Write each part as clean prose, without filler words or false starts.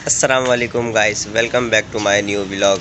अस्सलामुअलैकुम guys, welcome back to my new vlog.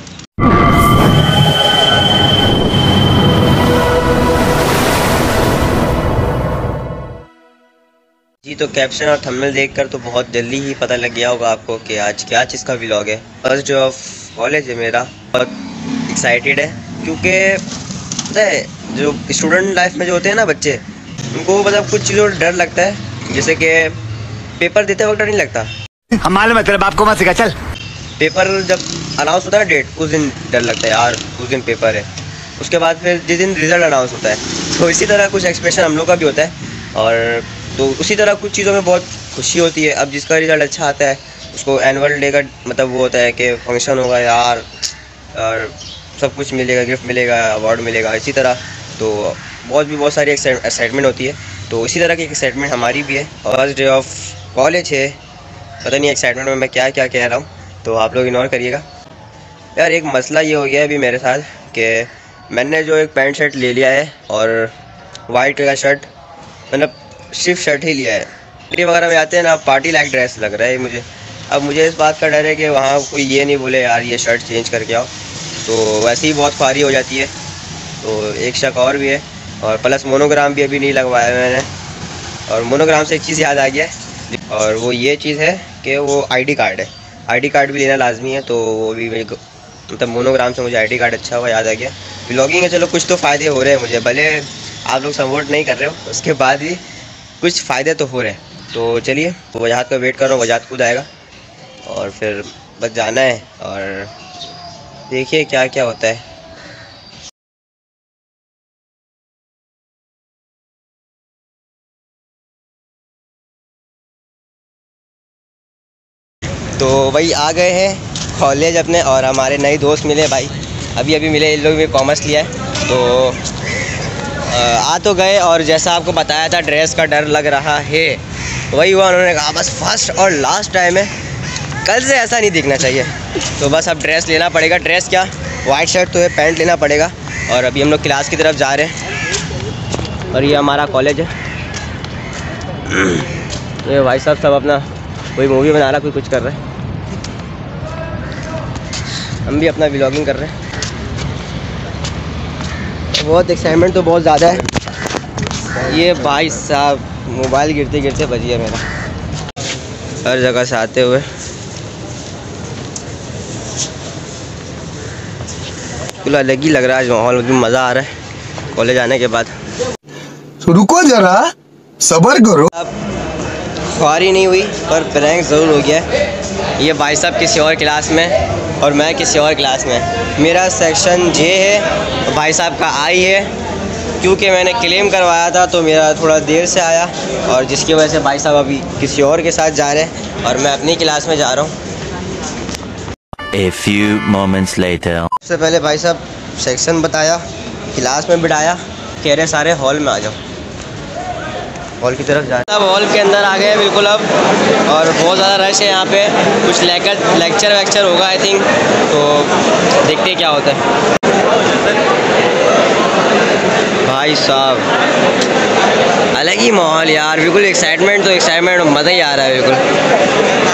जी तो कैप्शन और थंबनेल देखकर तो बहुत जल्दी ही पता लग गया होगा आपको कि आज क्या चीज़ का व्लॉग है। फर्स्ट डे ऑफ कॉलेज है मेरा, बहुत एक्साइटेड है क्योंकि पता है जो स्टूडेंट लाइफ में जो होते हैं ना बच्चे, उनको मतलब कुछ चीज़ों से डर लगता है। जैसे कि पेपर देते वक्त डर नहीं लगता, हमारे मतलब आपको मत सिखा। चल पेपर जब अनाउंस होता है डेट, उस दिन डर लगता है यार उस दिन पेपर है। उसके बाद फिर जिस दिन रिजल्ट अनाउंस होता है, तो इसी तरह कुछ एक्सप्रेशन हम लोग का भी होता है। और तो उसी तरह कुछ चीज़ों में बहुत खुशी होती है। अब जिसका रिज़ल्ट अच्छा आता है उसको एनुअल डे का मतलब वो होता है कि फंक्शन होगा यार, और सब कुछ मिलेगा, गिफ्ट मिलेगा, अवार्ड मिलेगा। इसी तरह तो बहुत सारी एक्साइटमेंट होती है। तो इसी तरह की एक्साइटमेंट हमारी भी है। फर्स्ट डे ऑफ कॉलेज है, पता नहीं एक्साइटमेंट में मैं क्या क्या कह रहा हूँ, तो आप लोग इग्नोर करिएगा यार। एक मसला ये हो गया है अभी मेरे साथ कि मैंने जो एक पैंट शर्ट ले लिया है और वाइट कलर का शर्ट, मतलब सिर्फ शर्ट ही लिया है। पार्टी वगैरह में आते हैं ना, पार्टी लाइक ड्रेस लग रहा है मुझे। अब मुझे इस बात का डर है कि वहाँ कोई ये नहीं बोले यार ये शर्ट चेंज करके आओ, तो वैसे ही बहुत ख्वारी हो जाती है। तो एक शक और भी है, और प्लस मोनोग्राम भी अभी नहीं लगवाया मैंने। और मोनोग्राम से एक चीज़ याद आ गया है, और वो ये चीज़ है कि वो आईडी कार्ड है। आईडी कार्ड भी लेना लाजमी है, तो वो भी मतलब मोनोग्राम से मुझे आईडी कार्ड अच्छा हुआ याद आ गया। व्लॉगिंग है, चलो कुछ तो फ़ायदे हो रहे हैं मुझे, भले आप लोग सपोर्ट नहीं कर रहे हो, उसके बाद भी कुछ फ़ायदे तो हो रहे हैं। तो चलिए, तो वजाहत का वेट कर रहा हूँ, वजाहत खुद आएगा और फिर बस जाना है और देखिए क्या क्या होता है। तो वही आ गए हैं कॉलेज अपने, और हमारे नए दोस्त मिले भाई, अभी मिले। इन लोग भी कॉमर्स लिया है, तो आ तो गए। और जैसा आपको बताया था ड्रेस का डर लग रहा है, वही हुआ। उन्होंने कहा बस फर्स्ट और लास्ट टाइम है, कल से ऐसा नहीं दिखना चाहिए। तो बस अब ड्रेस लेना पड़ेगा। ड्रेस क्या, वाइट शर्ट तो है, पैंट लेना पड़ेगा। और अभी हम लोग क्लास की तरफ जा रहे हैं, और ये हमारा कॉलेज है। ये भाई साहब सब अपना कोई मूवी बना रहा, कोई कुछ कर रहा है, हम भी अपना व्लॉगिंग कर रहे हैं। बहुत एक्साइटमेंट तो बहुत ज़्यादा है। ये भाई साहब मोबाइल गिरते गिरते बच गया मेरा, हर जगह से आते हुए। बिल्कुल अलग ही लग रहा है आज माहौल, मज़ा आ रहा है कॉलेज आने के बाद। रुको जरा सब्र करो। अब ख्वारी नहीं हुई पर प्रैंक ज़रूर हो गया है। ये भाई साहब किसी और क्लास में और मैं किसी और क्लास में। मेरा सेक्शन जे है, भाई साहब का आई है, क्योंकि मैंने क्लेम करवाया था तो मेरा थोड़ा देर से आया, और जिसकी वजह से भाई साहब अभी किसी और के साथ जा रहे हैं और मैं अपनी क्लास में जा रहा हूँ। A few moments later. सबसे पहले भाई साहब सेक्शन बताया, क्लास में बिठाया, कह रहे सारे हॉल में आ जाओ। हॉल की तरफ जा रहे हैं, अब हॉल के अंदर आ गए हैं बिल्कुल अब, और बहुत ज़्यादा रश है यहाँ पे। कुछ लेक्चर वेक्चर होगा आई थिंक, तो देखते क्या होता है। भाई साहब अलग ही माहौल यार, बिल्कुल एक्साइटमेंट तो एक्साइटमेंट, मज़ा ही आ रहा है बिल्कुल।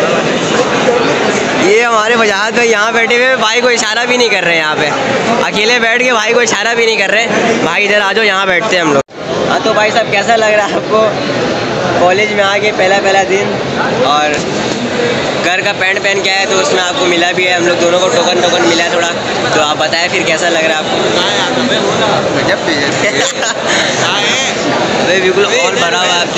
ये हमारे वजाहत भाई यहाँ बैठे हुए, भाई को इशारा भी नहीं कर रहे हैं। यहाँ पे अकेले बैठ के भाई को इशारा भी नहीं कर रहे, भाई इधर आ जाओ, यहाँ बैठते हैं हम लोग। हाँ तो भाई साहब कैसा लग रहा है आपको कॉलेज में आके, पहला दिन? और घर का पैंट पहन के आया तो उसमें आपको मिला भी है, हम लोग दोनों को टोकन मिला है थोड़ा। तो आप बताएं फिर कैसा लग रहा है आपको? भाई बिल्कुल हॉल भरा हुआ है,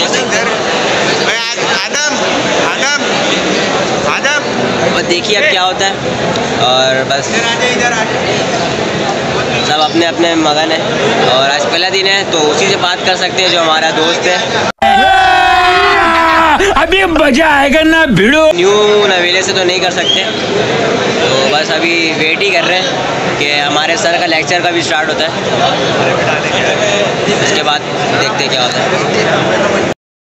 और देखिए अब क्या होता है। और बस सब अपने अपने मगन है, और आज पहला दिन है तो उसी से बात कर सकते हैं जो हमारा दोस्त है। अभी मजा आएगा ना भिड़ो। न्यू नवेले से तो नहीं कर सकते, तो बस अभी वेट ही कर रहे हैं कि हमारे सर का लेक्चर का भी स्टार्ट होता है, उसके बाद देखते क्या होता है।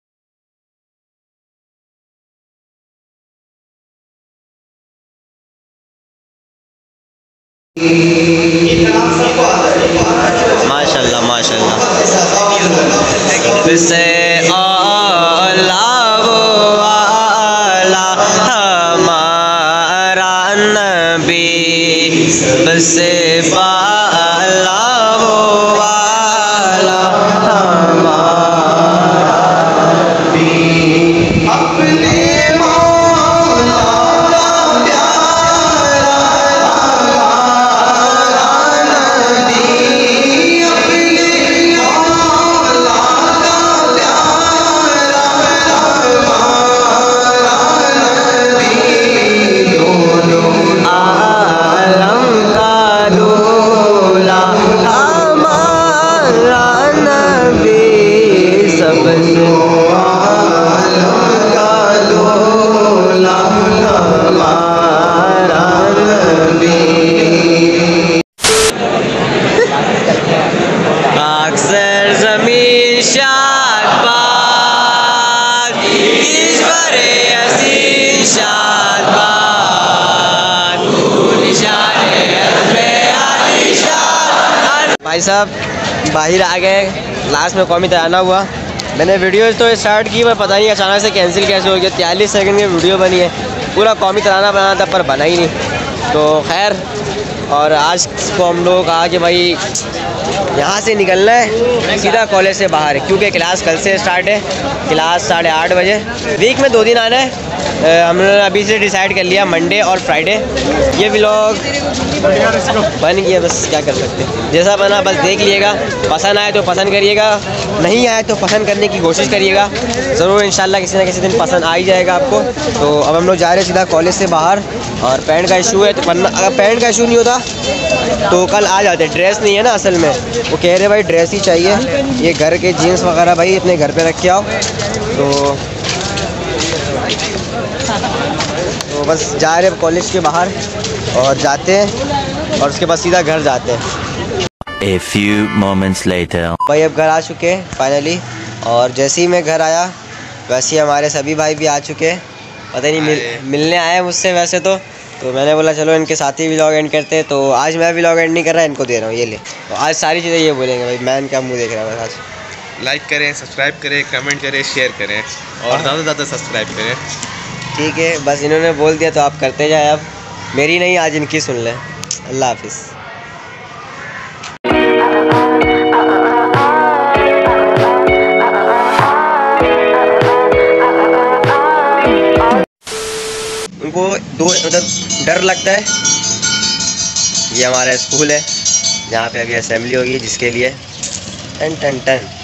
माशाल्लाह माशाल्लाह, से आला वो आला हमारा सबसे बाला वो वाला हमारा भी अपने मौला का प्यारा नबी, अपने मौला का प्यारा हमारा नबी, दोनों आलम का दूल्हा हमारा नबी, सबसे आलम का दूल्हा हमारा नबी। अक्सर ज़मीन शाद बाद ईश्वरे हसीन शाद बाद निशाने भाई साहब बाहर आ गए। लास्ट में कौमी तराना हुआ। मैंने वीडियोज़ तो स्टार्ट की पर पता नहीं अचानक से कैंसिल कैसे हो गया। 43 सेकंड की वीडियो बनी है, पूरा कौमी तराना बनाना था पर बना ही नहीं। तो खैर, और आज को हम लोग कहा कि भाई यहाँ से निकलना है सीधा कॉलेज से बाहर, क्योंकि क्लास कल से स्टार्ट है। क्लास 8:30 बजे। वीक में 2 दिन आना है। हमने अभी से डिसाइड कर लिया मंडे और फ्राइडे। ये व्लॉग बन गया, बस क्या कर सकते हैं। जैसा बना बस देख लीजिएगा। पसंद आए तो पसंद करिएगा, नहीं आए तो पसंद करने की कोशिश करिएगा। ज़रूर इंशाल्लाह किसी ना किसी दिन पसंद आ ही जाएगा आपको। तो अब हम लोग जा रहे हैं सीधा कॉलेज से बाहर। और पैंट का इशू है, तो वरना अगर पैंट का इशू नहीं होता तो कल आ जाते। ड्रेस नहीं है ना असल में, वो कह रहे भाई ड्रेस ही चाहिए। ये घर के जीन्स वगैरह भाई अपने घर पे रख के आओ। तो बस जा रहे हैं कॉलेज के बाहर और जाते हैं और उसके बाद सीधा घर जाते हैं। A few moments later. भाई अब घर आ चुके हैं फाइनली। और जैसे ही मैं घर आया वैसे ही हमारे सभी भाई भी आ चुके हैं। पता नहीं मिलने आए मुझसे वैसे तो मैंने बोला चलो इनके साथ ही व्लॉग एंड करते हैं। तो आज मैं व्लॉग एंड नहीं कर रहा, इनको दे रहा हूँ, ये ले। तो आज सारी चीज़ें ये बोलेंगे भाई, मैं इनका मुँह देख रहा हूँ आज। लाइक करें, सब्सक्राइब करें, कमेंट करें, शेयर करें और ज़्यादा से ज़्यादा सब्सक्राइब करें। ठीक है, बस इन्होंने बोल दिया तो आप करते जाए। अब मेरी नहीं, आज इनकी सुन लें। अल्लाह हाफिज़। उनको डर लगता है। ये हमारा स्कूल है जहाँ पे अभी असेंबली होगी, जिसके लिए टन टन टन